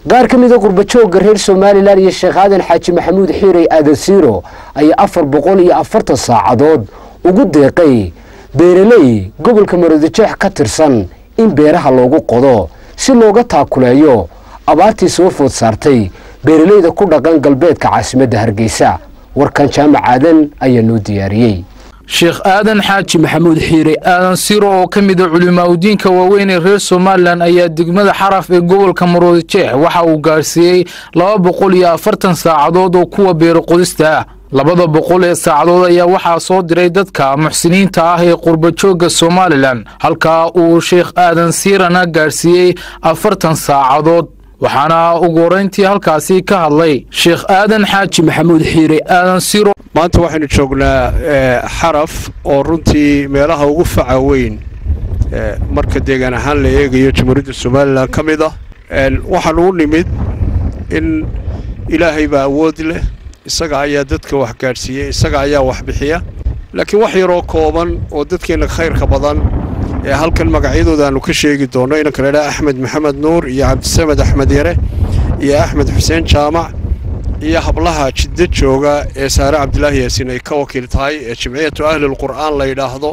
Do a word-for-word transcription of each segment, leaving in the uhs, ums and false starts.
qaar kamid ah qurbajooga reer Soomaaliland iyo Sheekh Aadan Xaaji Maxamuud Xiiray Aadan Siiro ay afar boqol iyo afartan saacadood ugu deeqay beeraley gobolka Maroodijeex ka tirsan in beeraha loogu qodo si looga taakuleeyo abaartii soo food saartay beeraleyda ku dhaqan galbeedka caasimadda Hargeysa. warkan jaamac aadan ayaa noo diyaariyay. Sheekh Aadan Xaaji Maxamuud Xiiray Aadan Siiro oo kamid ah culimaadudiinka waaweyn ee reer Soomaaliland ayaa degmada Xaraf ee gobolka Maroodijeex waxa uu gaarsiiyay laba boqol iyo afartan saacadood oo kuwa beer qodista ah. labada boqol ee saacadood ayaa waxa soo diray dadka muxsiniinta ah ee qurbajooga Soomaaliland halka uu Sheekh Aadan Siirana gaarsiiyay afartan saacadood. waxaana ugu horeyntii halkaasi ka hadlay Sheekh Aadan Xaaji Maxamuud Xiiray Aadan Siiro. maanta waxaynu joognaa Xaraf oo runtii meelaha ugu faca weyn marka deegaan ahaan la eegayo Jamhuuriyadda Soomaaliland kamid ah. waxaan u nimid in Ilaahay baa awood leh, isaga ayaa dadka wax gaarsiiyay, isaga ayaa wax bixiya, laakiin wax yar oo kooban oo dadkeena khayrka badan ee halkan magacyadooda aanu ka sheegi doono in kala leeyahay Axmed Maxamed Nuur iyo Cabdisamed Axmed Yare iyo Axmed Xuseen Jaamac iyo hablaha jidda jooga ee Saare Cabdilaahi Yaasiin ay ka wakiil tahay ee Jimciyatu Ahlul Qur'aan la yiraahdo.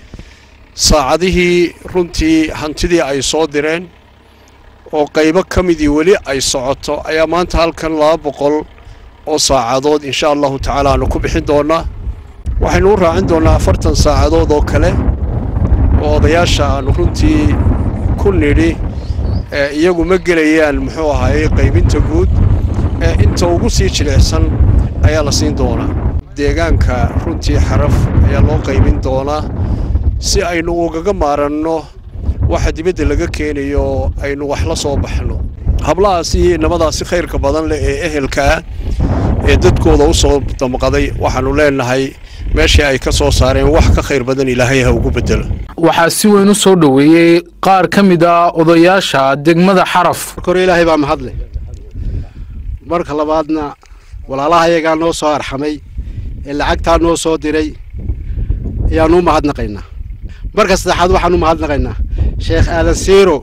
saacadihii runtii hantidii ay soo direen oo qaybo kamidii wali ay socoto ayaa maanta halkan laba boqol oo saacadood insha Allah ta'ala aanu ku bixin doonaa. waxaynu raacin doonaa afartan saacadood oo kale oo odayaasha aanu runtii ku nidhi iyagu ma gelayaan muxuu ahaayay qaybinta guud inta ugu sii jilicsan ayaa la siin doonaa. deegaanka runtii Xaraf ayaa loo qaybin doonaa si aynu ugaga maaranno waxa dibadda laga keenayo aynu wax la soo baxno. hablahaasi nabadaasi khayrka badan leh ee ehelka ee dadkooda u soo damqaday waxaanu leenahay meeshii ay ka soo saareen wax ka khayr badan Ilaahay ha ugu bedelo. waxaa si weyn u soo dhaweeyay qaar kamid ah odayaasha degmada Xaraf. kor Ilaahay baa mahadle. marka labaadna walaalahayaga noo soo arxamay ee lacagta noo soo diray ayaanu mahadnaqaynaa. marka saddexaad waxaanu mahadnaqaynaa Sheekh Aadan Siiro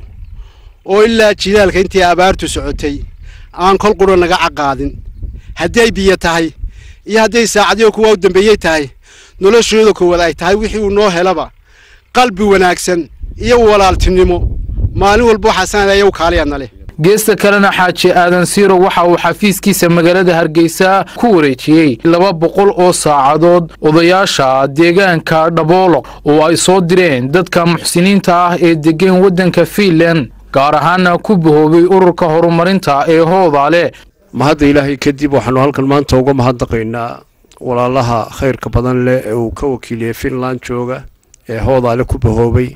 oo ilaa jilaalka intii abaartu socotay aan kol qura naga caqaadin haddii biyo tahay iyo haddii saacadiyo kuwa u dambeeyay tahay noloshooda koowaad ay tahay wixii uu noo helaba qalbi wanaagsan iyo walaaltinimo maalin walba xasan ay u kaaliyana leh. geesta kalena Xaaji Aadan Siiro waxa uu xafiiskiisa magaalada Hargeysa ku wareejiyay laba boqol oo saacadood odayaasha deegaanka Dhaboolo oo ay soo direen dadka muxsiniinta ah ee degan wadanka Finland gaar ahaan ku bahoobay ururka horumarinta ee Hoodaale. mahadda Ilaahay kadib waxaanu halkan maanta uga mahadnaqaynaa walaalaha khayrka badan leh ee uu ka wakiiliyay Finland jooga ee Hoodaale ku bahoobay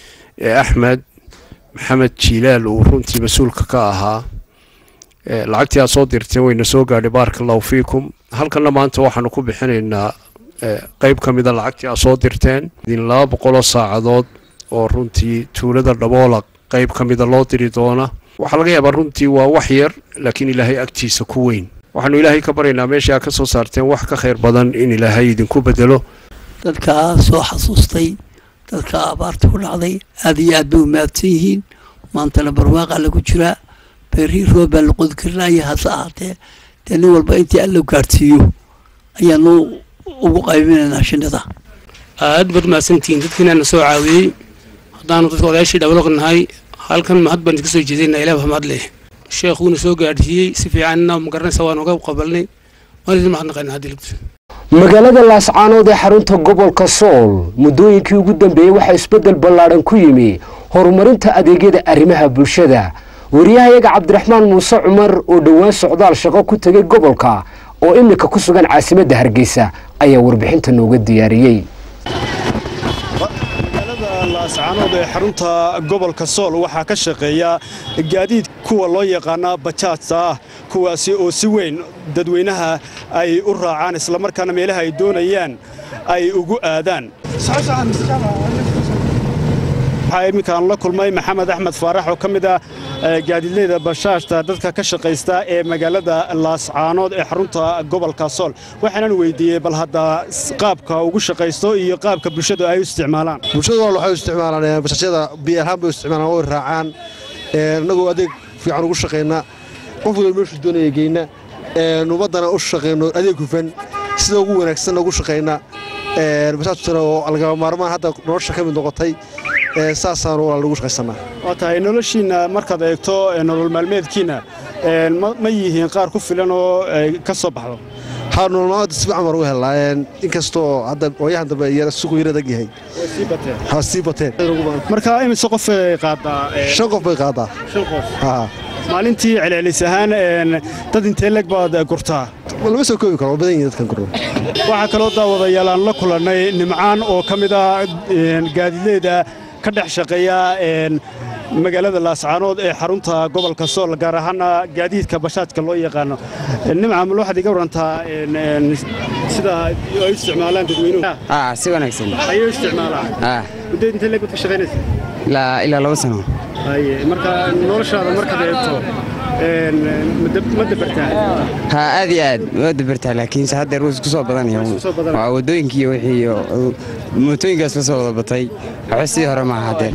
ee Axmed Maxamed Jilaal oo runtii mas'uulka ka ahaa. lacagtii aad soo dirteen wayna soo gaadhay barakallahu fiikum. halkan maanta waxaanu ku bixinaynaa qayb kamid ah lacagtii aad soo dirteen in laba boqol oo saacadood oo runtii tuulada Dhaboolo qayb kamid ah loo diri doona. waxa laga yaabaa runtii waa wax yar laakiin Ilaahay agtiisa ku weyn. waxaanu Ilaahay ka baryaynaa meesha ka soo saarteen wax ka khayr badan in Ilaahay idinku bedelo. dadka soo xasuustay dadka abaarta ku dhacday aad iyo aad u maadsan yihiin. maanta la barwaaqa lagu jira beeri roob la qod karnaa hasaatee tan walba intii alla gaarsiiyo ayaanu ugu qaybinaynaa shinida. aad bad maasantiin dadkina soo caawiyay hadaan dadka odayaashii dhawlaqnahay halkan mahad baan ka soo jeedinaa Ilaahay mahad leh. sheekhuuna soo gaarsiiyay si fiicanna ma garanaysaa waan uga qabalnay waan mahadnaqaynaa hadii magaalada Laascaanood ee xarunta gobolka Sool muddooyinkii ugu dambeeyay waxa isbedel ballaaran ku yimi horumarinta adeegyada arrimaha bulshada. wariyahayaga Cabdiraxmaan Muuse Cumar oo dhawaan socdaal shaqo ku tagay gobolka oo imika ku sugan caasimadda Hargeysa ayaa warbixinta nooga diyaariyay. Laascaanood ee xarunta gobolka Sool waxa ka shaqeeya gaadiid kuwa loo yaqaan bajaajta kuwaasi oo si weyn dadweynaha ay u raacaan isla markaana meelaha ay doonayaan ay ugu aadaan. waxaa iminkaan la kulmay Maxamed Axmed Faarax oo kamid ah gaadiidleyda bajaajta dadka ka shaqeysta ee magaalada Laascaanood ee xarunta gobolka Sool. waxaan weydiiyay bal hadda qaabka ugu shaqeysto iyo qaabka bulshada ay u isticmaalaan. bulshada waxay u isticmaalaan bajaajyada biyaha bay u isticmaalaan oo raacaan ee anagu adeeg fiican ugu shaqeynaa qof walba meeshu doonaya geyna ee nubadana u shaqeyno adeeg hufan sida ugu wanaagsan ugu shaqeyna ee basaastuna oo laga maarmaan hadda nolosha ka mid noqotay ee saasaan oo lagu shaqeysanaa waa tahay noloshiina markaad eegto nolol maalmeedkiina ee ma yihiin qaar ku filan oo ka soo baxdo ها نولماد سبع عمر وهلا inkastoo hadda ooyahan dambe yara suuq yara dag yahay si batee ha si batee marka imise qof qaada shan qof bay qaada shan qof ha maalintii celcelis ahaan dad intee lag baad gurtaa lama soo koobi karo badan dadkan gurno waxa kale oo daawadayaal aan la kulanay nimcaan oo kamid ah gaadiidleyda ka dhex shaqeeya magaalada Laascaanood ee xarunta gobolka Sool gaar ahaan gaadiidka bashaadka loo yaqaan nimcaan waxaad iga warantaa sida ay isticmaalaan dadweynuhu ah si wanaagsan ay isticmaalaan ah muddo inta leeg ka shaqeynaysaa la ila laba sano ay marka noloshaada markaad eegto een ma dabartaa ha aad iyo aad ma dabartaa laakiin hadda ruus ku soo badanaya waa wadooyinkii wixii mootooyinkaas la soo wada batay waxa si hore ma hadeen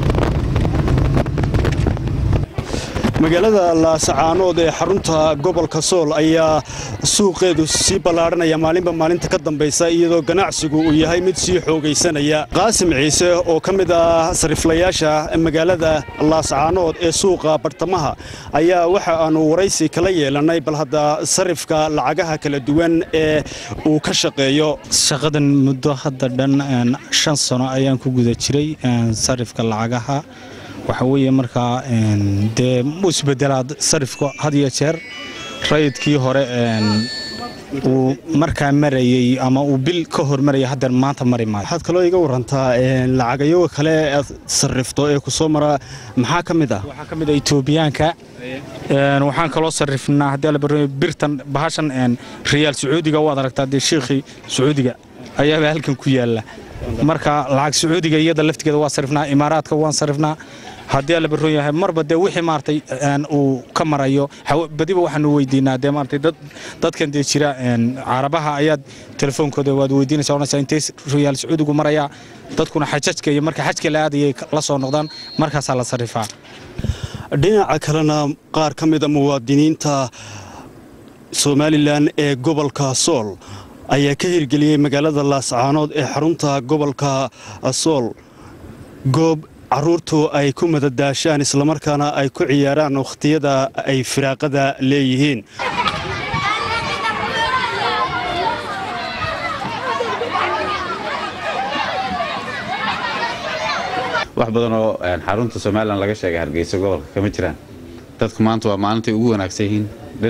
magaalada Laascaanood ee xarunta gobolka Sool ayaa suuqeedu si balaaranaya maalinba maalinta ka dambaysa iyadoo ganacsigu uu yahay mid si xoogaysanaya Qaasim Ciise oo kamid ah sariflayaasha magaalada Laascaanood ee suuqa bartamaha ayaa waxa aanu waraysi kala yeelanay bal hadda sarifka lacagaha kala duwan ee uu ka shaqeeyo shaqadan muddo hadda dhan shan sano ayaan ku guda jiray sarifka lacagaha waxa weeye marka een de musbedelaad sarifku had iyo jeer raydkii hore een uu marka marayay ama uu bil ka hormarayay hadda maanta mari maayo waxaad kaloo iga warantaa een lacagayo kale sarifto ee ku soo mara maxaa kamid ah waxa kamid ah Itoobiyaanka een waxaan kaloo sarifnaa hadda la baro birtan bahashan een riyaal sacuudiga waad aragtaa de sheekhi sacuudiga ayaa halkan ku yaala marka lacag sacuudiga iyada laftigeeda waa sarifnaa imaaraadka waan sarifnaa haddii la baro yahay marba de wixii maartay aan uu ka marayo badiba waxaan weydiinaa de maartay dad dadkan de jira een Carabaha ayaa telefoonkooda waad weydiinaysaa oo intee riyaal sacuudigu maraya dadkuna xajajka iyo marka xajka la aadayay la soo noqdaan markaas la sarifaa dhinaca kalena qaar kamid ah muwaadiniinta Soomaaliland ee gobolka Sool ayaa ka hirgeliyay magaalada Laascaanood ee xarunta gobolka Sool goob caruurtu ay ku madadaashaan isla markaana ay ku ciyaaraan waqtiyada ay firaaqada leeyihiin wax badan oo xarunta Soomaaliland laga sheegay Hargeysa gobolka kama jiraan dadku maanta waa maalintii ugu wanaagsan yihiin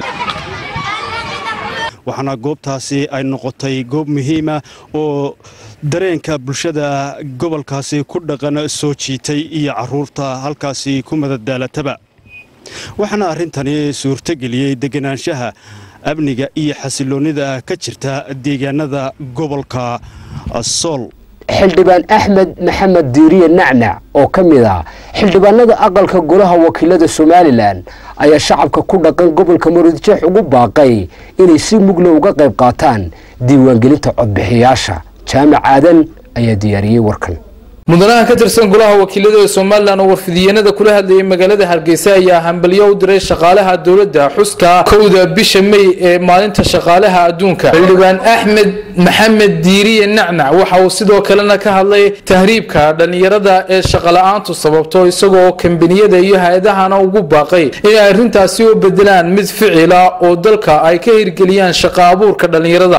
waxaana goobtaasi ay noqotay goob muhiim ah oo dareenka bulshada gobolkaasi ku dhaqan soo jiitay iyo caruurta halkaasi ku madadaalataba waxaana arrintani suurtageliyay deganaanshaha amniga iyo xasiloonida ka jirta deegaanada gobolka Sool xildhibaan Axmed Maxamed Diiriye Nacnac oo kamid ah xildhibaanada aqalka golaha wakiilada Soomaaliland ayaa shacabka ku dhaqan gobolka Maroodijeex ugu baaqay inay si mugla uga qayb qaataan diiwaangelinta codbixiyaasha jaamac aadan ayaa diyaariyay warkan mudanaha ka tirsan golaha wakiilada Soomaaliland oo warfidiyeenada kula hadlayay magaalada Hargeysa ayaa hambalyo u diray shaqaalaha dawladda xuska kowda bisha May ee maalinta shaqaalaha adduunka xildhibaan Axmed Maxamed Diiriye Nacnac waxa uu sidoo kalena ka hadlay tahriibka dhalinyarada ee shaqo la'aantu sababto isagoo kambaniyada iyo hay'adahana ugu baaqay in ay arrintaasi u bedelaan mid ficil ah oo dalka ay ka hirgeliyaan shaqo abuurka dhalinyarada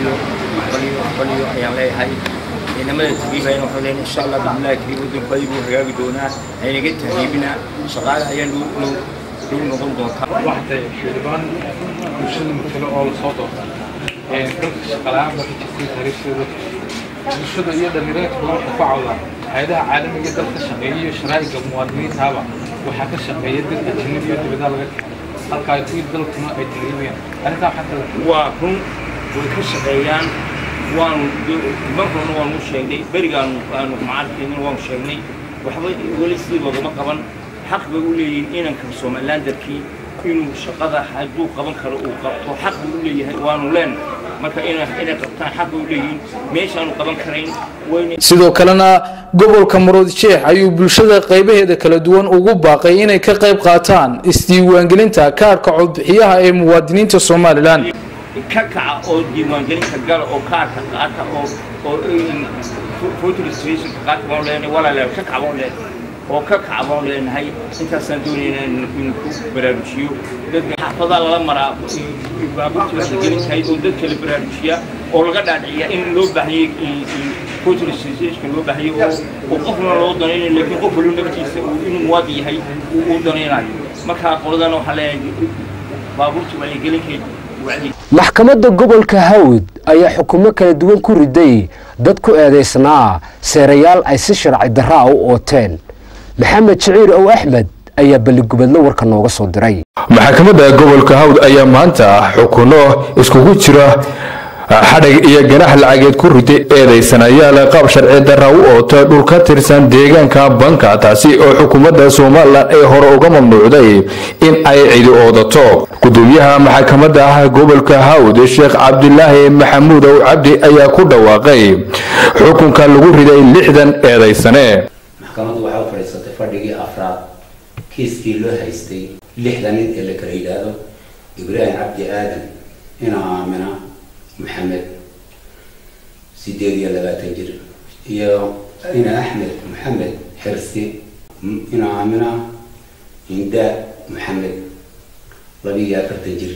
إنما تجيبين وحولين إن شاء الله بالله كريم ودون قريب وهجاج دونا هي جت تجيبنا شغال هي لو لو لو نقول دون واحدة شربان وشل مثله أول صوته كل شغلان ما في تفسير تاريخ شروط الشدة يقدر يريد كلام تفاعله هذا عالم يقدر تشغيل شرائع المواطنين تابع وحكى الشغيل يقدر الجنوب يقدر بدل الكايتين دل كنا أيديين أنا كان حتى وهم وكل شغيان وان مرنا وان مشيني برجعن وان معارفين وان مشيني وحبي ولسي وما قبل حق بيقول لي إن كم Soomaaliland دركي إنه شقة حدو قبل خلق وحق بيقول لي وان ولين marka inay inay qabtaan xaq u leeyihiin meeshaan qaban karayn wayna sidoo kalena gobolka Maroodijeex ayuu bulshada qaybaheeda kala duwan ugu baaqay inay ka qayb qaataan isdiiwaangelinta kaarka codbixiyaha ee muwaadiniinta Soomaaliland ka kaca oo diiwaangelinta gal oo kaarka qaata oo oo photo registration qaata oo leeyahay wala la ka kaca oo leeyahay oo ka kaca oo leeyahay intaasaan doonayna in ku baraarujiyo dadka xafada la maraa baabuurta gelinta oo dadka la baraarujiya oo laga dhaadhiciya in loo baahan photo registration loo baahan oo qofna loo doonayay laakiin qof waliba naftiisa inuu muwaadi yahay uu doonaynayo marka qoladan waxa leeyahay baabuurta way gelinkeed maxkamadda gobolka Hawd ayaa xukumo kala duwan ku riday dad ku eedeysnaa seerayaal ay si sharci darro ah u ooteen maxamed Shiciir oo Axmed ayaa baligubadlo warka nooga soo diray maxkamadda gobolka Hawd ayaa maanta xukuno iskugu jira xadhig iyo ganax lacageed ku riday eedeysanayaal qaab sharci darro u oota dhul ka tirsan deegaanka banka taasi oo xukuumadda Soomaaliland ay hore uga mamnuucday in ay cidi oodato gudoomiyaha maxkamadda gobolka Hawd Sheekh Cabdulaahi Maxamuud oo Cabdi ayaa ku dhawaaqay xukunka lagu riday lixdan eedeysane maxkamaddu waxa u fadhiisatay fadhigii afraad kiiskii loo haystay lixdan nin ee la kala yiraahdo Ibrahim Cabdi Aadan ina Aamina محمد سيدي لباتن جر يا إنا أحمد محمد حرسي إنا عامنا هنداء محمد ربيع فرتنجر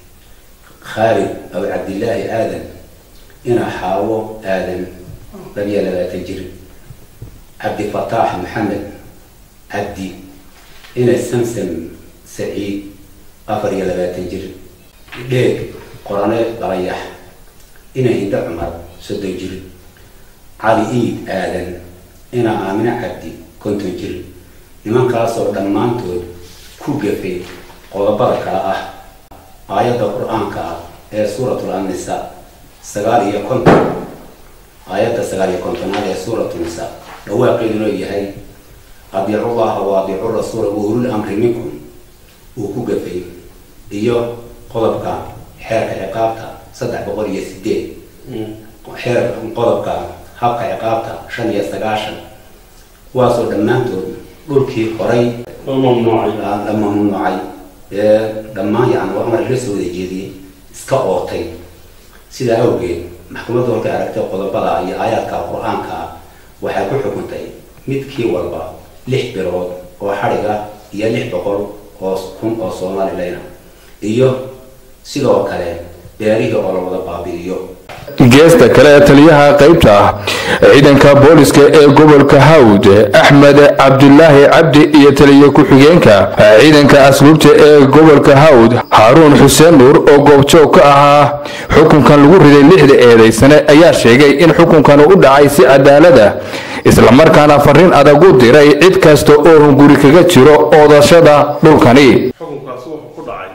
خالد أو عبد الله آدم إنا حاو آدم ربيع لباتن جر عبد الفتاح محمد عبدي إنا سمسم سعيد أفريا لباتن جر ليك قرآن بريح إنا هندا عمر سدو جري علي إيد آدم إنا آمنة عبدي كنت جري لمن كاسو دمانتو كوجفي قلبك آه آيات القرآن كا سورة النساء سجاري كنت آيات سجاري كنت هذه سورة النساء لو يقيلون يهي أطيعوا الله وأطيعوا الرسول وأولو الأمر منكم وكوجفي إياه قلبك حركة عقابتها صدق بقولي سدين حير قلبك حق عقابته شن يستقاشن واصل دمانتو قولكي قري ممنوعي لما ممنوعي لما يعني وعمر لسه ودي جدي سكاوتي سيدا اوجي محكمة دولك عرفتي قلبها هي آيات القرآن كا وحكو حكمتي متكي والبا لح برود وحرقة هي لح بقول وكون أصومال لينا إيوه sidoo kale beeriga oo la wada baabi'iyo geesta kale taliyaha qaybta ciidanka booliska ee gobolka Hawd Axmed Cabdulaahi Cabdi iyo taliye ku xigeenka ciidanka asluubta ee gobolka Hawd Haroon Xuseen Nuur oo goobjoog ka ahaa xukunkan lagu riday lixda eedeysane ayaa sheegay in xukunkan uu dhacay si cadaalad ah isla markaana fariin adag u diray cid kasta oo guri kaga jiro oodashada dhulkani xukunkaas wuxuu ku dhacay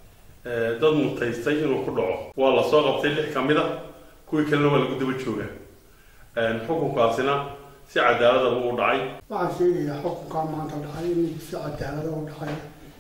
dad mutaystay inuu ku dhaco waa la soo qabtay lix kamid ah kuwii kalena waa lagu daba joogaa xukunkaasina si cadaalad ah uu dhacay waxaan sheegayaa xukunka maanta dhacay in si cadaalad ah u dhacay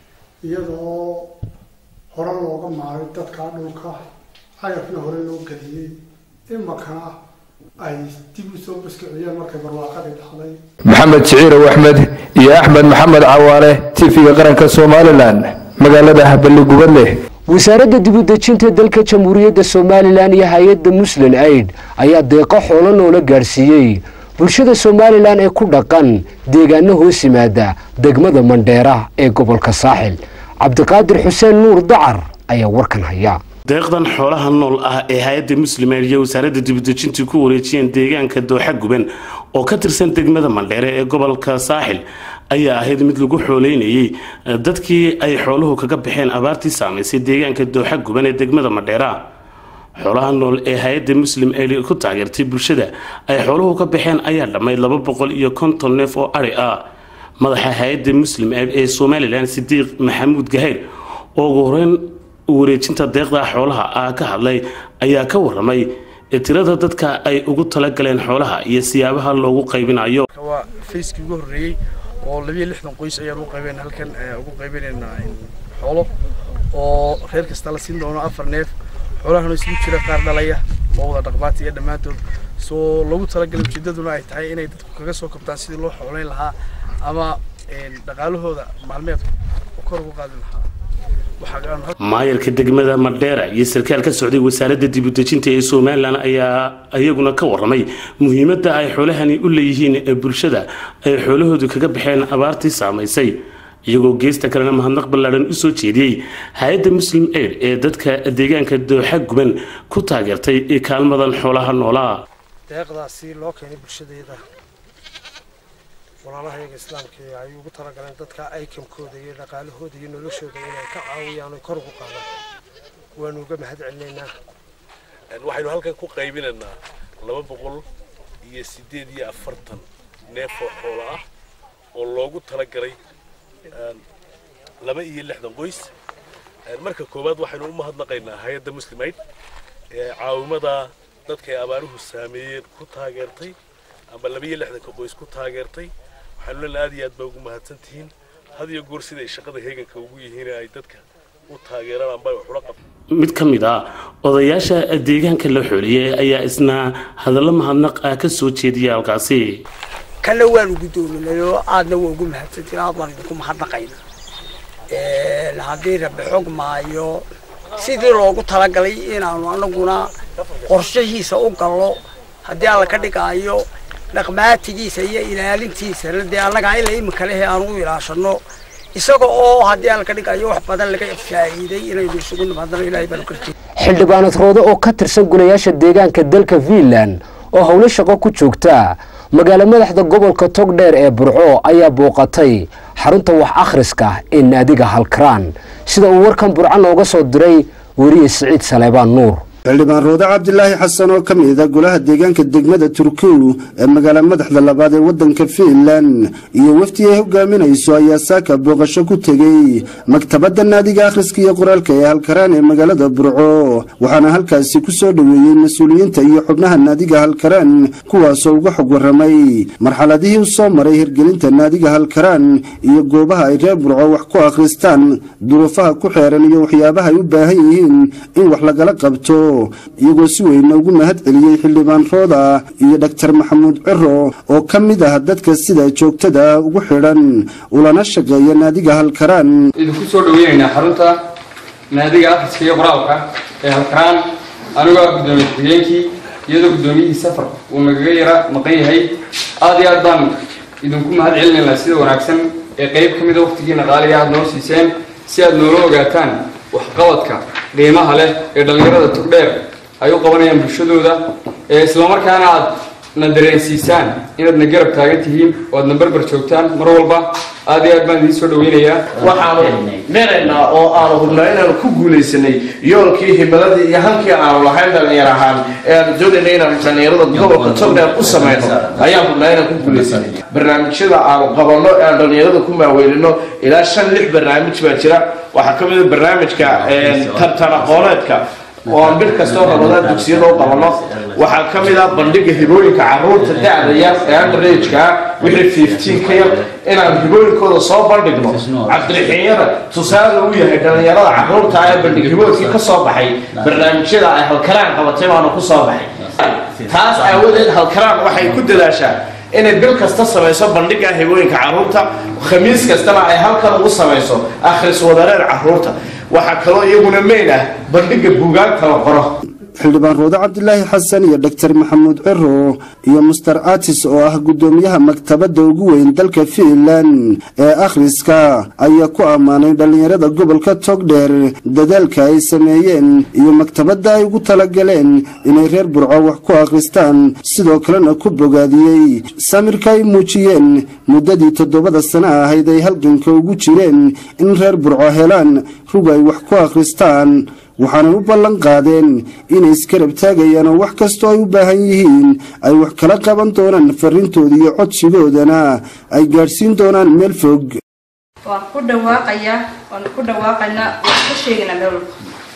iyadoo hore looga maaray dadka dhulka cagafna hore loo geliyey imakana ay dib u soo baskiciyeen markay barwaaqadii dhacday maxamed Shiciir oo Axmed iyo Axmed Maxamed Cawaale T V-ga qaranka Soomaaliland magaalada Baligubadle wasaaradda dib u dejinta dalka Jamhuuriyadda Soomaaliland iyo hay'adda Muslim Aid ayaa deeqo xoolo noola gaarsiiyay bulshada Soomaaliland ee ku dhaqan deegaano hoos yimaada degmada Mandheera ee gobolka Saaxil Cabdiqaadir Xuseen Nuur Dacar ayaa warkan haya deeqdan xoolaha nool ah ee hay'adda Muslim Aid iyo wasaaradda dib u dejinta ku wareejiyeen deegaanka Dooxa Guban oo ka tirsan degmada Mandheera ee gobolka Saaxil ayaa ahayd mid lagu xooleynayay dadkii ay xooluhu kaga baxeen abaartii saameysay deegaanka Dooxa Guban ee degmada Mandheera xoolaha nool ee hay'adda Muslim Aid ku taageertay bulshada ay xooluhu ka baxeen ayaa dhamay laba boqol iyo konton neef oo ari ah madaxa hay'adda Muslim Aid ee Soomaaliland Sidiiq Maxamuud Gahayr oo ugu horeyn wareejinta deeqda xoolaha ah ka hadlay ayaa ka waramay tirada dadka ay ugu tala galeen xoolaha iyo siyaabaha loogu qaybinayo waa Facebook ugu horeeyay oo laba iyo lixdan qoys ayaa ugu qaybeen halkan ugu qaybeenayna xoolo oo reer kasta la siin doono afar neef xoolahana isugu jira qaar dhalaya oo wada dhaqmaati iyo dhammaantood soo lagu talagalay ujeedaduna ay tahay inay dadku kaga soo kabtaan sidii loo xoolayn lahaa ama dhaqaalahooda maalmeedka oo kor ugu qaadi lahaa maayarka degmada Mandheera iyo sarkaal ka socday wasaaradda dib u dejinta ee Soomaaliland ayaa ayaguna ka waramay muhiimadda ay xoolahani u leeyihiin ee bulshada ay xoolahoodu kaga baxeen abaartii saameysay iyagoo geesta kalena mahadnaq ballaaran u soo jeediyay hay'adda Muslim Aid ee dadka deegaanka Dooxa Guban ku taageertay ee kaalmadan xoolaha noolaa deeqdaasi loo keenay bulshadeeda walaalaha islaamka ay ugu talagaleen dadka ay kamkooda iyo dhaqaalahooda iyo noloshooda inay ka caawiyaan oo kor ugu qaadaan waan uga mahadcelinaynaa waxaynu halkan ku qaybinaynaa laba boqol iyo sideed iyo afartan neef oo xoolo ah oo loogu talagalay laba iyo lixdan qoys marka koowaad waxaynu u mahadnaqaynaa hay'adda Muslim Aid ee caawimada dadka ay abaaruhu saameeyeen ku taageertay ama laba iyo lixdan qoys ku taageertay waxaanu leenahay aad iyo aad baa ugu mahadsantihiin had iyo goor sida ay shaqada heeganka ugu yihiin ay dadka u taageeraan amba wax ula qabtaan mid ka mid ah odayaasha deegaanka la xooliyay ayaa isna hadallo mahadnaq ah ka soo jeediyay halkaasi kana waan gudoominay oo aadna waa ugu mahadsantihiin aad baan idinku mahadnaqaynaa ee haddii rabbi xog maayo sidii loogu talagalay inaanu anaguna qorshahiisa u gallo haddii alla ka dhigayo dhaqmaatigiisa iyo ilaalintiisa la anaga ilaa imika leh aan u ilaashano isaga oo haddii aan ka dhigayo wax badan laga faa'iiday inaynu isugu nimaadno ilaahay baan ku jirtay xildhibaanad roodo oo ka tirsan golayaasha deegaanka dalka Finland oo hawlo shaqo ku joogta magaala madaxda gobolka Togdheer ee Burco ayaa booqatay xarunta wax akhriska ee naadiga Halkaraan sida uu warkan Burco nooga soo diray wariye Saciid Saleebaan Nuur xildhibaan Rooda Cabdilaahi Xasan oo kamid ah golaha deegaanka degmada Turkigu ee magaalada madaxda labaad ee wadanka Finland iyo wafdi ay hogaaminayso ayaa saaka booqasho ku tagay maktabadda naadiga akhriska iyo qoraalka ee Halkaraan ee magaalada Burco waxaana halkaasi ku soo dhaweeyay mas'uuliyiinta iyo xubnaha naadiga Halkaraan kuwaas oo uga xog waramay marxaladihii uu soo maray hirgelinta naadiga Halkaraan iyo goobaha ay reer Burco wax ku akhristaan duruufaha ku xeeran iyo waxyaabaha ay u baahan yihiin in wax lagala qabto iyagoo si weyn ugu mahad celiyay xildhibaan Rooda iyo Dr Maxamuud Ciro oo kamid ah dadka sida joogtada ugu xiran ulana shaqeeya naadiga Halkaraan idinku soo dhaweynayna xarunta naadiga akhriska iyo qoraalka ee Halkaraan anigoo gudoomiye xigeenkii iyadoo gudoomiyihii safar uu nagaga yara maqan yahay aad iyo aad baan idinku mahad celinaynaa sida wanaagsan ee qayb kamid ah waqtigiina qaaliga aad noo siiseen si aad noola ogaataan waxqabadka qiimaha leh ee dhalinyarada Togdheer ay u qabanayaan bulshadooda ee isla markaana aad na dareensiisaan inaad na garab taagan tihiin oo aad na barbar joogtaan mar walba aad iyo aad baan idin soo dhaweynayaa waxaanu meenaynaa oo aanu hubnaa inaanu ku guulaysanay yoolkii himaladii iyo halkii aanu lahayn dhalinyar ahaan ee aanu doonaynay inaanu dhalinyarada gobolka Togdheer u samayno ayaan hubnaa inaan ku guulaysanay barnaamijyada aanu qabanno ee aan dhalinyarada ku maaweelino ilaa shan lix barnaamij baa jira waxaa ka mid ah barnaamijka tartan aqooneedka oo aan bil kastoo rabadaan dugsiyada u qabano waxaa ka mid ah bandhiga hibooyinka carruurta da'da yar ee underage-ka wixii fifteen ka yar inaan hibooyinkooda soo bandhigno cabdiraxiinyada tusaale u yahay dhalinyarada carruurta ee bandhig hibooyinkii ka soo baxay barnaamijyada ay Halkaraan qabatay baanu ku soo baxay taas aawadeed Halkaraan waxay ku dadaashaa inay bil kasta samayso bandhiga hibooyinka carruurta khamiis kastana ay halkan ugu samayso akhris wadareer carruurta waxa kaloo iyaguna meena bandhiga buugaagta la qoro xildhibaan Rooda Cabdilaahi Xasan iyo Dr Maxamuud Ciro iyo Mister Atis oo ah gudoomiyaha maktabadda ugu weyn dalka Finland ee akhriska ayaa ku amaanay dhalinyarada gobolka Togdheer dadaalka ay sameeyeen iyo maktabadda ay ugu talagaleen inay reer Burco wax ku akhristaan sidoo kalena ku bogaadiyay samirka ay muujiyeen muddadii toddobada sano ahayd ay halganka ugu jireen in reer Burco helaan rug ay wax ku akhristaan waxaana u ballan qaadeen inay iskarab taagayaan oo wax kastoo ay u baahan yihiin ay wax kala qaban doonaan farintooda iyo codsigoodana ay gaadhsiin doonaan meel fog waan ku dhawaaqayaa waan ku dhawaaqaynaa waan ka sheegaynaa meel walba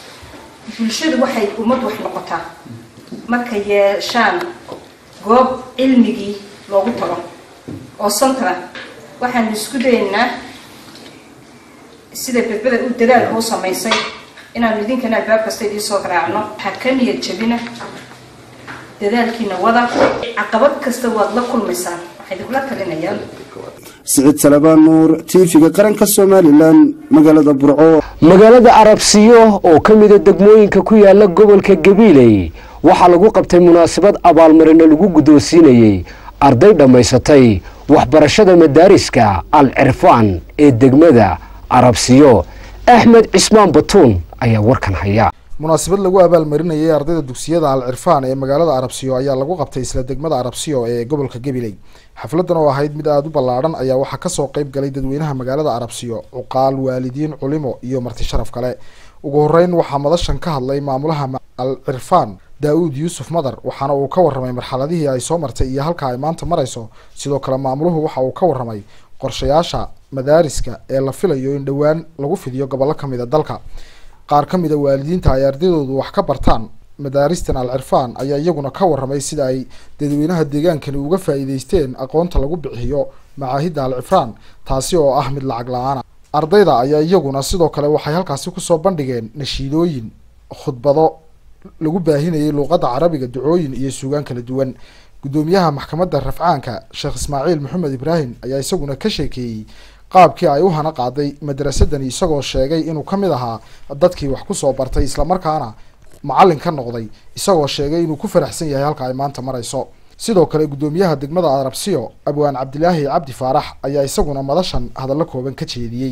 bulshadu waxay ummad wax noqotaa markay yeeshaan goob cilmigii loogu tago oo santara waxaan isku dayaynaa sida badbada u dadaalka u samaysay inaanu idinkana albaab kasta idiin soo garaacno waxaa ka niyad jabina dadaalkiina wada caqabad kasta waad la kulmaysaan waxay idinkula talinayaan سعيد سلبان نور تيفيga qaranka Soomaaliland magaalada Burco magaalada Arabsiyo oo kamida degmooyinka ku yaala gobolka Gabiley waxa lagu qabtay munaasabad abaalmarin lagu guddoonsiinayay arday dhameysatay waxbarashada madaariska al-Irfan ee degmada Arabsiyo Ahmed Ismaan Batuun ayaa warkan haya munaasabad lagu abaalmarinayay ardayda dugsiyada al-Irfan ee magaalada Arabsiyo ayaa lagu qabtay isla degmada Arabsiyo ee gobolka Gabiley xafladan oo ahayd mid aad u ballaaran ayaa waxa ka soo qayb galay dadweynaha magaalada Arabsiyo uqaal waalidiin culimo iyo marti sharaf kale ugu horeyn waxa madashan ka hadlay maamulaha al-Irfan Daawud Yuusuf Madar waxaana uu ka warramay marxaladihii ay soo martay iyo halka ay maanta marayso sidoo kale maamuluhu waxa uu ka warramay qorshayaasha madaariska ee la filayo in dhawaan lagu fidiyo gobolka kamida dalka qaar kamida waalidiinta ay ardaydodu wax ka bartaan madaaristan al-Irfan ayaa iyaguna ka warramay sida ay dadweynaha deegaankani uga faa'iideysteen aqoonta lagu bixiyo macaahidda al-Irfan taasi oo ah mid lacag la'aan ardayda ayaa iyaguna sidoo kale waxay halkaasi ku soo bandhigeen nashiidooyin khudbado lagu baahinayay luqadda carabiga ducooyin iyo suugaan kala duwan gudoomiyaha maxkamadda rafcaanka Sheekh Ismaaciil Maxamed Ibrahim ayaa isaguna ka sheekeeyay qaabkii ay u hana qaaday madrasadani isagoo sheegay inuu kamid ahaa dadkii wax ku soo bartay isla markaana macallin ka noqday isagoo sheegay inuu ku faraxsan yahay halka ay maanta marayso sidoo kale gudoomiyaha degmada Arabsiyo Abwaan Cabdilaahi Cabdi Faarax ayaa isaguna madashan hadallo kooban ka jeediyay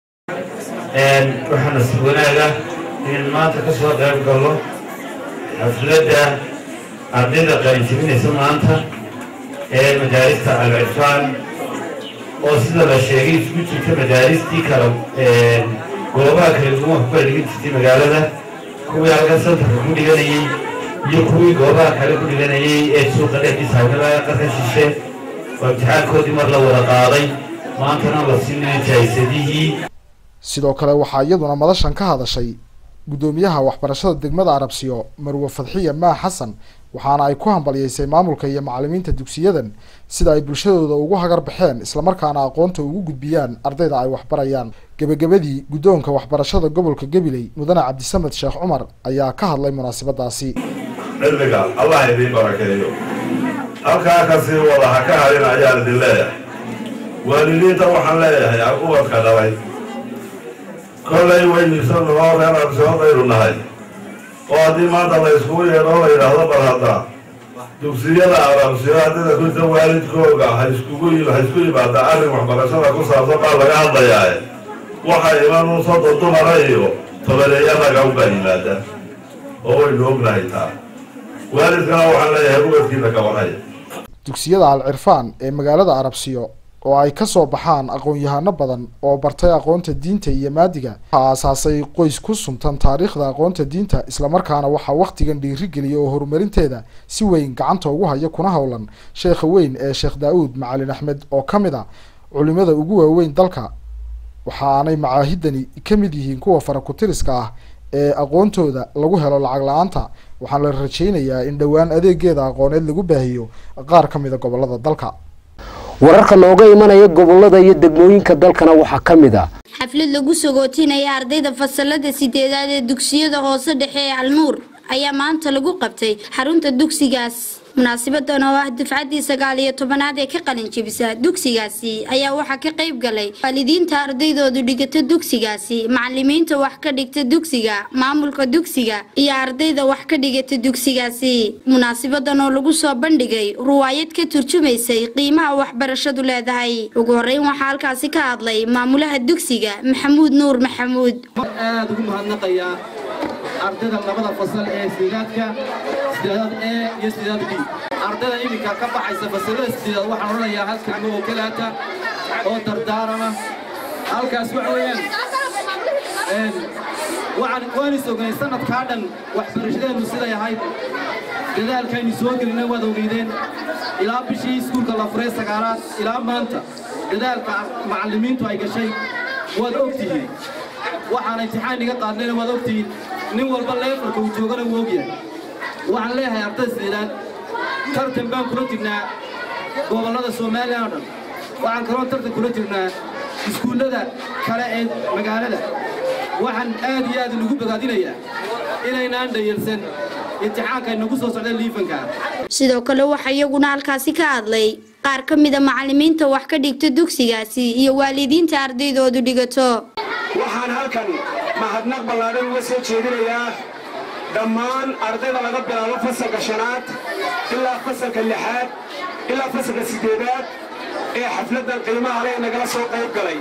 een waxaan iswanaagay in maanta ka soo qayb galo xafladda ardayda qalinjibinaysa maanta ee madaarista al-Irfan oo sida la sheegay isku jirta madaaristii kale ee goobaha kala duwan ku kala dhigin jirtay magaalada kuwii halkan santarka ku dhiganayay iyo kuwii goobaha kale ku dhiganayay ee suuqa dhexdiisa hawlaha qarka shishe oo imtixaankoodii mar la wada qaaday maantana la siinay jaysadihii sidoo kale waxaa iyaduna madashan ka hadashay gudoomiyaha waxbarashada degmada Arabsiyo Marwo Fadxiya Ma Xasan waxaana ay ku hambalyeysay maamulka iyo macallimiinta dugsiyadan sida ay bulshadooda ugu hagar baxeen isla markaana aqoonta ugu gudbiyaan ardayda ay wax barayaan gabagabadii gudoonka waxbarashada gobolka Gabiley Mudane Cabdisamed Sheekh Umar ayaa ka hadlay munaasabadaasi cilmiga Allah idin barakeeyo halkaa ka sii wada ha ka harin ayaan idin leeyahay waalidiinta waxaan leeyahay aqoonka dhalay kollay weynisan loo reer Arabsiyo aynu nahay oo haddii maanta la iskugu yeedho la yidhaahdo bal hadda dugsiyada Arabsiyo ardayda ku jirta waalidkooga ha iskugu ha isku yimaada arrin waxbarashada ku saabsan baa laga hadlayaa waxaa iman u soddon dumara iyo tobaneeya raga u baa yimaada oo waynu ognahay taa waalidkana waxaan leeyahay ubadkiina ka warhaya dugsiyada al-Irfan ee magaalada Arabsiyo oo ay ka soo baxaan aqoon-yahano badan oo bartay aqoonta diinta iyo maadiga aasaasay qoys ku suntan taariikhda aqoonta diinta isla markaana waxa waqtigan dhiiri geliyay oo horumarinteeda si weyn gacanta ugu haya kuna howlan sheekha weyn ee Sheekh Daawud Macallin Axmed oo kamida culimada ugu waaweyn dalka waxaanay macaahidani kamid yihiin kuwa farakutiriska ah ee aqoontooda lagu helo lacag la'aanta waxaan la rajaynayaa in dhawaan adeegeeda aqooneed lagu baahiyo qaar kamida gobolada dalka wararka looga imanaya gobolada iyo degmooyinka dalkana waxa kamid ah xaflad lagu sagootinaya ardayda fasalada sideedaad ee dugsiyada hoose dhexe ee Al-Nuur ayaa maanta lagu qabtay xarunta dugsigaas munaasabadan oo ah dufcadii sagaal iyo tobanaad ee ka qalin jabisa dugsigaasi ayaa waxa ka qayb galay waalidiinta ardaydoodu dhigata dugsigaasi macallimiinta wax ka dhigta dugsiga maamulka dugsiga iyo ardayda wax ka dhigata dugsigaasi munaasabadan oo lagu soo bandhigay ruwaayad ka turjumaysay qiimaha waxbarashadu leedahay ugu horeyn waxa halkaasi ka hadlay maamulaha dugsiga Maxamuud Nuur Maxamuud aad ugu mahadnaqaya ardayda labada fasal ee sidaadka sidaad ee iyo sidaad B ardayda iminka ka baxaysa fasalada sidaad waxaan oranayaa hal kalmo oo kalaata oo dardaarama halkaas waxa weeyaan een waxaan qooni sognay sanadka dhan waxbarashadeenu sida yahay dadaalkaynu soo gelinay wada ogeydeen ilaa bishii iskuulka la furay sagaalaad ilaa maanta dadaalka macallimiintu ay gashay wada ogtihiin waxaan imtixaan iga qaadnayna wada ogtihiin nin walba leefarka uu joogana wuu ogyahay waxaan leeyahay arday sidaad tartan baan kula jirnaa gobollada Soomaaliya oo dhan waxaan kaloo tartan kula jirnaa iskuullada kale ee magaalada waxaan aad iyo aad ugu bogaadinayaa inaynaan dhayalsan imtixaanka inagu soo socda liifanka. sidoo kale waxa iyaguna halkaasi ka hadlay qaar ka mid ah macallimiinta wax ka dhigta dugsigaasi iyo waalidiinta ardaydoodu dhigato. waxaan halkan mahadnaq ballaaran uga soo jeedinayaa dhammaan ardayda laga bilaabo fasalka shanaad ilaa fasalka lixaad ilaa fasalka sideedaad ee xafladan qiimaha leh nagala soo qayb galay.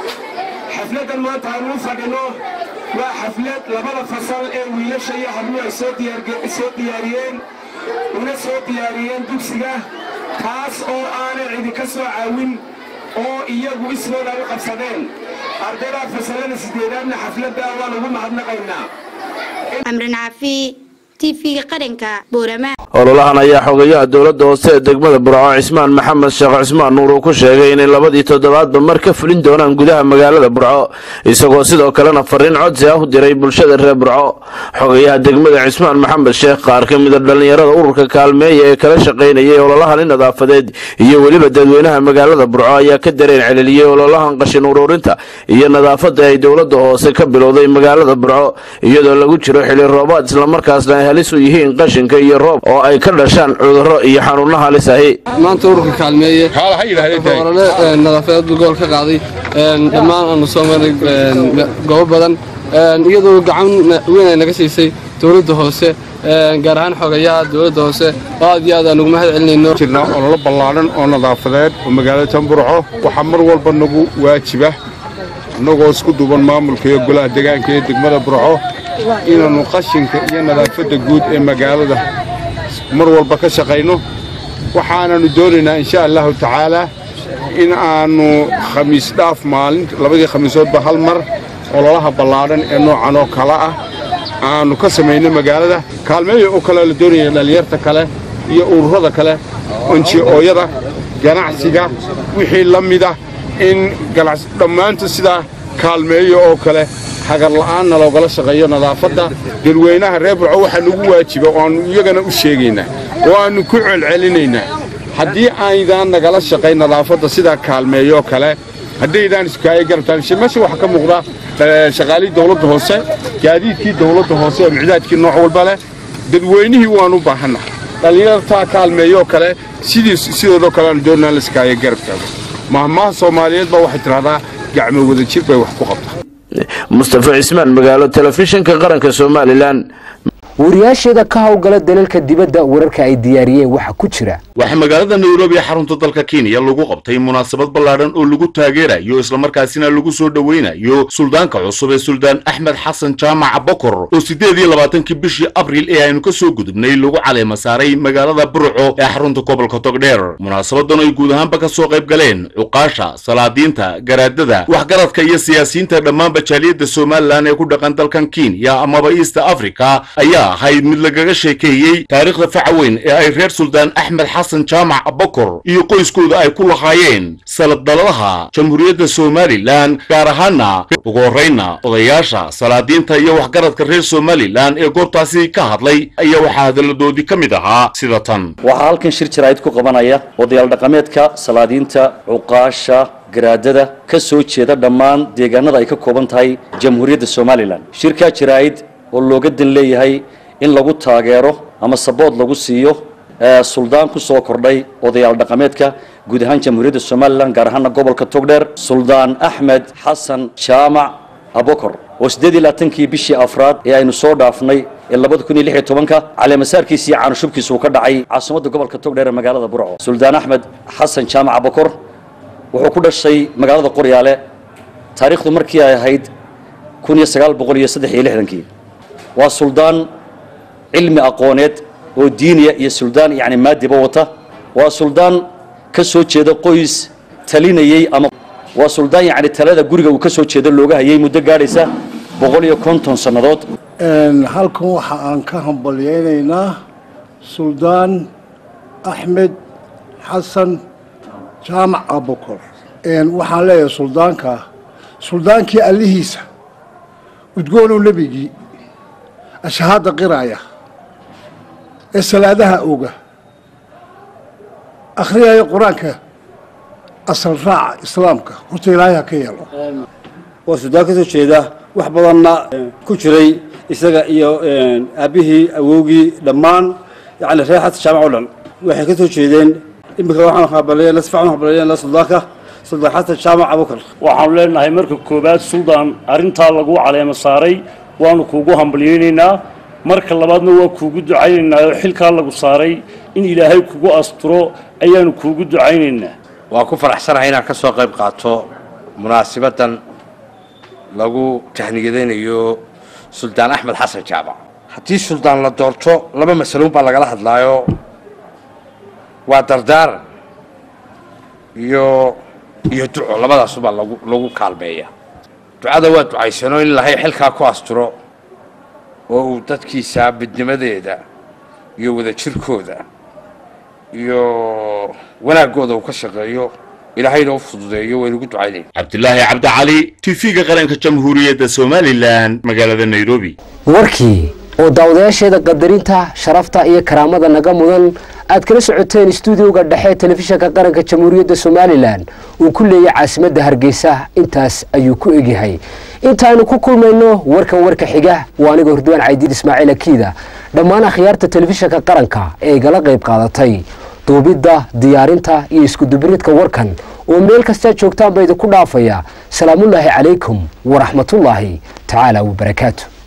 xafladan maanta aanu fadhino waa xaflad labada fasal ee wiilasha iyo habluhu ay soo diyaariyeen una soo diyaariyeen dugsiga taas oo aanay cidi ka soo caawin oo iyagu ismooda u qabsadeen. ardayda fasalada sideedaadna xafladda waan ugu mahadnaqaynaa. amran caafi T V qaranka Boorama. ololahan ayaa xogayaha dowladda hoose ee degmada Burco Cismaan Maxamed Sheekh Cismaan Nuur uu ku sheegay in labadii toddobaadba mar ka fulin doonaan gudaha magaalada Burco isagoo sidoo kalena fariin codsi ah u diray bulshada reer Burco. xogayaha degmada Cismaan Maxamed Sheekh qaar ka mid ah dhalinyarada ururka kaalmeeya ee kala shaqeynayay ololahan nadaafadeed iyo weliba dadweynaha magaalada Burco ayaa ka dareen celiyay ololahan qashin ururinta iyo nadaafadda ay dowladda hoose ka bilowday magaalada Burco iyadoo lagu jiro xilli roobaad isla markaasna ay halis u yihiin qashinka iyo roob oo ay ka dhashaan cudurro iyo xanuuno halis ah. maanta ururka kaalmeeye olole nadaafadeed gool ka qaaday dhammaan aanu soo maray goobo badan iyadoo gacan weyn ay naga siisay dowladda hoose gaar ahaan xogayaha dowladda hoose aad iyo aad aan ugu mahad celinayno. jirnaa olole ballaaran oo nadaafadeed oo magaalada Burco waxaa mar walba nagu waajiba annagoo isku duuban maamulka iyo golaha deegaanka ee degmada Burco inaanu qashinka iyo nadaafadda guud ee magaalada mar walba ka shaqeyno. waxaananu doonaynaa insha Allah tacaala in aanu khamiis dhaaf maalin labadii khamiisoodba hal mar ololaha ballaaran ee noocan oo kala ah aanu ka sameeyno magaalada. kaalmeeyo oo kale la doonaya dhalinyarta kale iyo ururada kale onjiyada ganacsiga wixii la mid ah in ganacsi dhammaantood sida kaalmeeyo oo kale hagar la'aanna loogala shaqeeyo nadaafadda dadweynaha reer Burco waxaa nagu waajiba oo aanu iyagana u sheegaynaa oo aanu ku celcelinaynaa haddii aydaan nagala shaqayn nadaafadda sida kaalmeeyo kale haddaydaan iskaaga gartaan meesha waxa ka muuqda shaqaalii dowladda hoose gaadiidkii dowladda hoose ee micdaadkii nooc walba leh dadweynihii waan u baahannahay dhalinyarta kaalmeeyo kale sidii sidoo kale aan doonaa la iskaaga garabtaago mahmaha Soomaaliyeed baa waxay tiraahdaa gacmo wada jir bay wax ku qabtaa. Mustafa Ismaan magaalo telefishinka qaranka Soomaaliland. wariyaasheeda ka howlgala dalalka dibadda wararka ay diyaariyeen waxa ku jira waxa magaalada Nairobi xarunta dalka Kenya lagu qabtay munaasabad ballaaran oo lagu taageerayo isla markaasina lagu soo dhaweynayo suldaanka cusub ee Suldaan Axmed Xasan Jaamac Abokor oo sideed iyo labaatankii bishii Abriil ee aynu ka soo gudubnay lagu caleema saaray magaalada Burco ee xarunta gobolka Togdheer. munaasabadan ay guud ahaanba ka soo qayb galeen cuqaasha salaadiinta garaadada waxgaradka iyo siyaasiyiinta dhammaan bajaaliyada Soomaaliland ee ku dhaqan dalkan Kenya amaba East Africa ayaa ahayd mid lagaga sheekeeyay taariikhda facaweyn ee ay reer Suldaan Axmed Xasan Jaamac Abokor iyo qoyskooda ay ku lahaayeen saladaladaha jamhuuriyadda Soomaaliland gaar ahaana ugu horeyna odayaasha salaadiinta iyo waxgaradka reer Soomaaliland ee goobtaasi ka hadlay ayaa waxa hadaladoodii ka mid ahaa sida tan. waxaa halkan shir jiraayid ku qabanaya odayaal dhaqameedka salaadiinta cuqaasha garaadada ka soo jeeda dhammaan deegaanada ay ka kooban tahay jamhuuriyadda Soomaaliland. shirka jiraayid oo looga dan leeyahay in lagu taageero ama sabood lagu siiyo suldaan ku soo kordhay odayaal dhaqameedka guud ahaan jamhuuriyadda Soomaaliland gaar ahaan gobolka Togdheer Suldaan Axmed Xasan Jaamac Abokor oo sideed iyo labaatankii bishii afraad ee aynu soo dhaafnay ee laba kun iyo lix iyo tobanka caleema saarkiisii caano shubkiisu ka dhacay caasimadda gobolka Togdheer ee magaalada Burco. Suldaan Axmed Xasan Jaamac Abokor wuxuu ku dhashay magaalada Qoryaale taariikhdu markii ay ahayd kun iyo sagaal boqol iyo saddex iyo lixdankii. waa suldaan cilmi aqooneed oo diiniya iyo suldaan yani maadiba wata. waa suldaan ka soo jeeda qoys talinayay ama waa suldaan yani talada guriga uu ka soo jeedo looga hayay muddo gaadhaysa boqol iyo konton sannadood. halkan waxa aan ka hambalyeynaynaa Suldaan Axmed Xasan Jaamac Abokor. waxaan leeyahay suldaanka suldaankii allihiisa udgoonu nabigii ashhaada qiraaya ee salaadaha oga akhriyaya quraanka asal raaca islaamka horta ilaahay ka yeelo oo Suudaan ka soo jeeda wax badanna ku jiray isaga iyo aabihii awowgii dhammaan yacni reer xasan jaamac oo dhan waxay ka soo jeedeen imika waxaan qabalay la sifaan qabalay la Suudaanka Suldaan xasan jaamac Abukar waxaan leenahay marka koobaad Suudaan arinta lagu caleema saaray waanu kuugu hambalyeynaa marka labaadna waa kuugu ducaynaynaa xilka lagu saaray in Ilaahay kugu asturo ayaanu kuugu ducaynaynaa waa ku faraxsanahay inaan ka soo qayb qaato munaasabadan lagu tahniyadeynayo Suldaan Axmed Xasan Jaamac haddii Suldaan la doorto laba mas'alo baa laga hadlaayo waa dardaaran iyo iyo duco labadaas baa lagu lagu kaalmeeya ducada waa ducaysano in Ilaahay xilka ku asturo oo uu dadkiisa midnimadeeda iyo wada jirkooda iyo wanaagooda uu ka shaqeeyo ilaahayna u fududeeyo way ugu ducaynayaan cabdillaahi cabdi cali tv-ga qaranka jamhuuriyadda somaliland magaalada nairobi warkii oo daawadayaasheeda qadarinta sharafta iyo karaamada naga mudan aad kala socoteen stuudiyoga dhexe telefishinka qaranka jamhuuriyadda somaliland uu ku leeyahay caasimadda hargeysa intaas ayuu ku egyahay intaanu ku kulmayno warkan warka xiga waa aniga hurdwaan caydiid ismaaciil akiida dhammaan akhyaarta telefishinka qaranka ee igala qayb qaadatay duubidda diyaarinta iyo isku dubiridka warkan oo meel kasta joogtaan bay idinku dhaafaya salaamullaahi calaykum waraxmatullaahi tacaala wabarakaatu